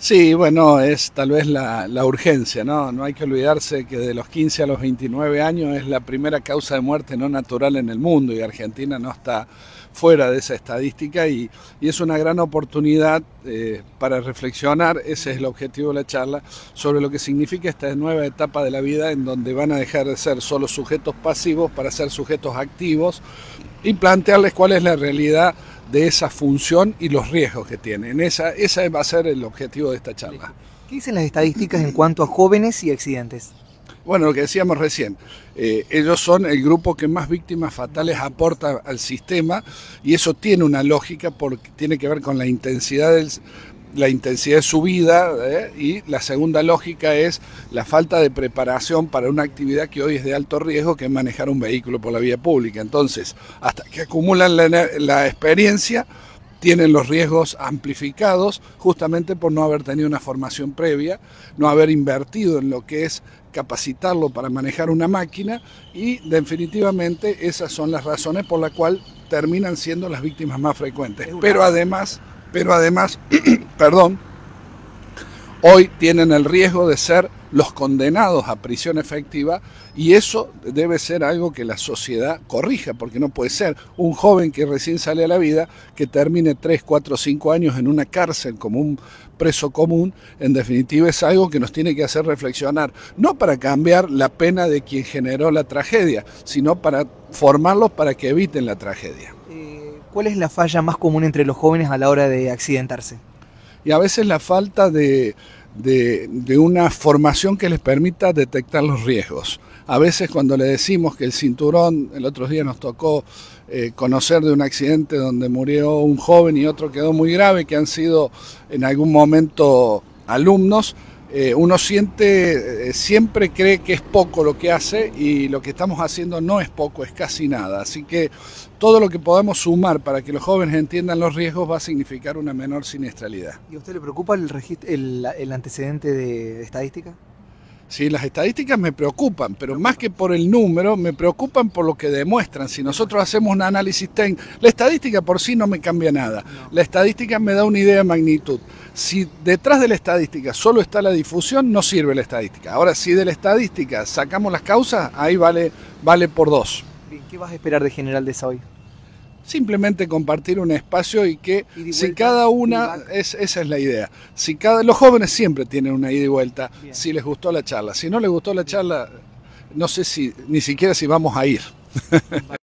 Sí, bueno, es tal vez la urgencia, ¿no? No hay que olvidarse que de los 15 a los 29 años es la primera causa de muerte no natural en el mundo y Argentina no está fuera de esa estadística y es una gran oportunidad para reflexionar, ese es el objetivo de la charla, sobre lo que significa esta nueva etapa de la vida en donde van a dejar de ser solo sujetos pasivos para ser sujetos activos y plantearles cuál es la realidad de esa función y los riesgos que tienen. Esa va a ser el objetivo de esta charla. ¿Qué dicen las estadísticas en cuanto a jóvenes y accidentes? Bueno, lo que decíamos recién, ellos son el grupo que más víctimas fatales aporta al sistema y eso tiene una lógica porque tiene que ver con la intensidad de su vida y la segunda lógica es la falta de preparación para una actividad que hoy es de alto riesgo, que es manejar un vehículo por la vía pública. Entonces, hasta que acumulan la experiencia, tienen los riesgos amplificados justamente por no haber tenido una formación previa, no haber invertido en lo que es capacitarlo para manejar una máquina y definitivamente esas son las razones por las cuales terminan siendo las víctimas más frecuentes. Pero además, perdón, hoy tienen el riesgo de ser los condenados a prisión efectiva y eso debe ser algo que la sociedad corrija, porque no puede ser un joven que recién sale a la vida que termine 3, 4, 5 años en una cárcel como un preso común. En definitiva es algo que nos tiene que hacer reflexionar, no para cambiar la pena de quien generó la tragedia, sino para formarlos para que eviten la tragedia. ¿Cuál es la falla más común entre los jóvenes a la hora de accidentarse? Y a veces la falta de una formación que les permita detectar los riesgos. A veces cuando le decimos que el cinturón, el otro día nos tocó conocer de un accidente donde murió un joven y otro quedó muy grave, que han sido en algún momento alumnos, uno siempre cree que es poco lo que hace y lo que estamos haciendo no es poco, es casi nada. Así que todo lo que podamos sumar para que los jóvenes entiendan los riesgos va a significar una menor siniestralidad. ¿Y a usted le preocupa el antecedente de estadística? Sí, las estadísticas me preocupan, pero más que por el número, me preocupan por lo que demuestran. Si nosotros hacemos un análisis técnico, la estadística por sí no me cambia nada. La estadística me da una idea de magnitud. Si detrás de la estadística solo está la difusión, no sirve la estadística. Ahora, si de la estadística sacamos las causas, ahí vale por dos. Bien, ¿qué vas a esperar de General Deza hoy? Simplemente compartir un espacio y que si cada una, esa es la idea, los jóvenes siempre tienen una ida y vuelta. Bien. Si les gustó la charla, si no les gustó la charla, no sé ni siquiera si vamos a ir.